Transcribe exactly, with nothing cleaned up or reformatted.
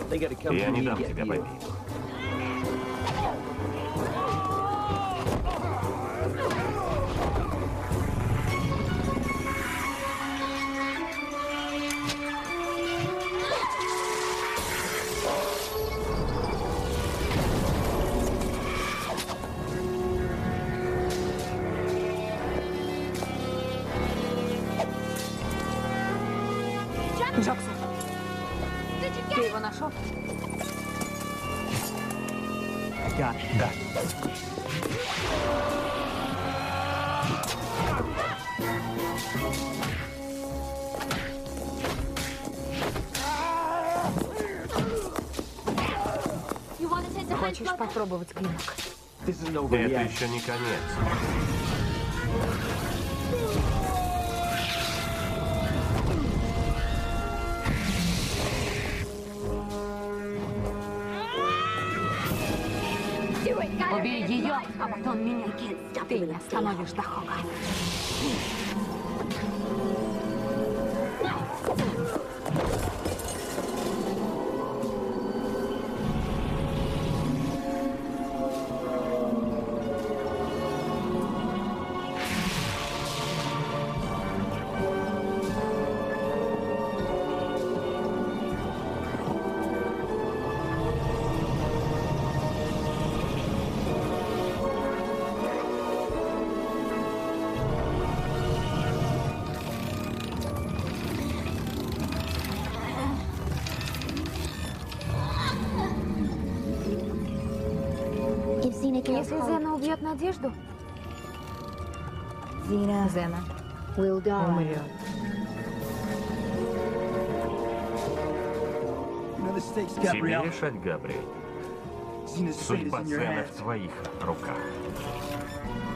Я не дам тебя побить. Джоксон, ты его нашел? Да. Хочешь попробовать клинок? Это еще не конец. Убей ее, а потом меня. Ты не остановишь Дахога. Если Зена убьет Надежду, Зена умрет. Тебе решать, Габриэль. Судьба Зены в твоих руках.